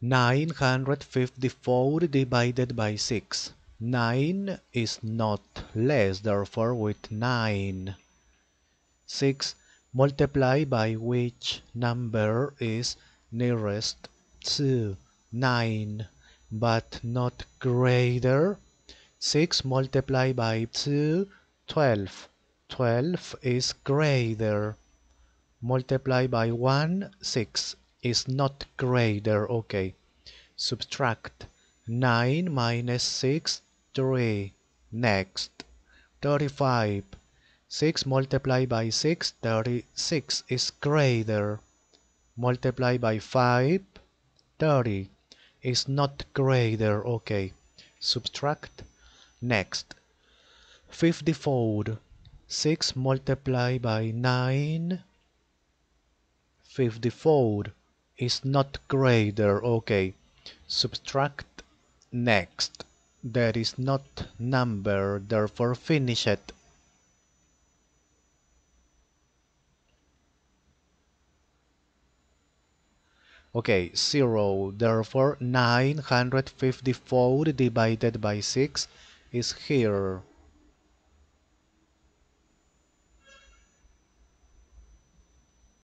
954 divided by 6. 9 is not less, therefore with 9. 6 multiplied by which number is nearest to 9 but not greater. 6 multiplied by 2, 12. 12 is greater. Multiply by 1, 6 is not greater. Okay. Subtract 9 minus 6, 3. Next, 35. 6 multiplied by 6, 36 is greater. Multiply by 5, 30 is not greater. Okay. Subtract. Next, 54. 6 multiplied by 9, 54 is not greater. Okay. Subtract. Next, there is not number, therefore finish it. Okay, 0. Therefore 954 divided by 6 is here.